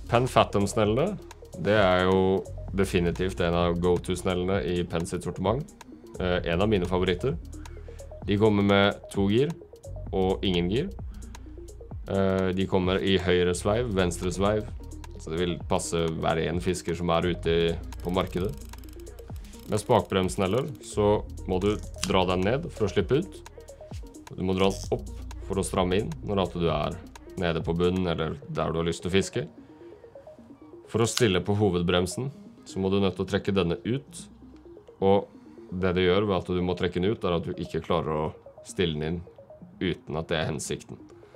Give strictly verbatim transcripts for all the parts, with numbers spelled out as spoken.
Penn Fathom-snellene, det er jo definitivt en av go-to-snellene i Penn sitt sortiment. Eh, en av mine favoritter. De kommer med to gir og ingen gir. Eh, de kommer i høyre sveiv, venstre sveiv, så det vil passe hver en fisker som er ute på markedet. Med spakbremsneller så må du dra den ned for å slippe ut. Du må dra den opp for å stramme inn når at du er nede på bunnen eller der du har lyst til å fiske. For å stille på hovedbremsen så må du nødt til å trekke denne ut, og det det gjør ved at du må trekke den ut er at du ikke klarer å stille den inn uten at det er hensikten.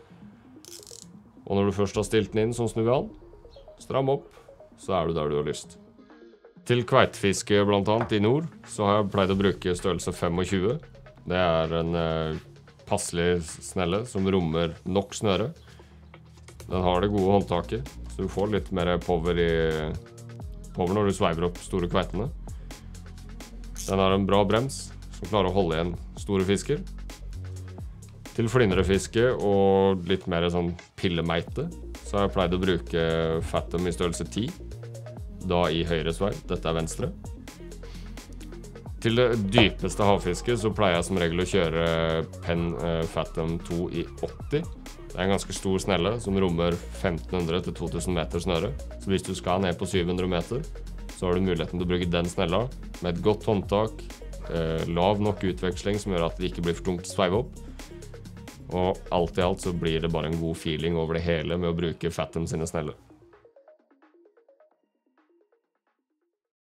Og når du først har stilt den inn som snual, stram opp, så er du der du har lyst. Til kveitefiske blant annet i nord, så har jeg pleid å bruke størrelse tjuefem. Det er en eh, passelig snelle som rommer nok snøre. Den har det gode håndtaket, så du får litt mer power, i, power når du sveiver opp store kveitene. Den har en bra brems som klarer å holde igjen store fisker. Til flinrefiske og litt mer sånn pillemeite, så har jeg pleid å bruke Fathom i størrelse ti, da i høyre sveiv, dette er venstre. Til det dypeste havfiske så pleier jeg som regel å kjøre Penn Fathom to i åtti. Det er en ganske stor snelle som rommer femten hundre til to tusen meter snøre. Så hvis du skal ned på syv hundre meter, så har du muligheten til å bruke den snella med et godt håndtak, eh, lav nok utveksling som gjør at det ikke blir for tungt å sveive opp. Og alt i alt så blir det bare en god feeling over det hele med å bruke Fathom sine sneller.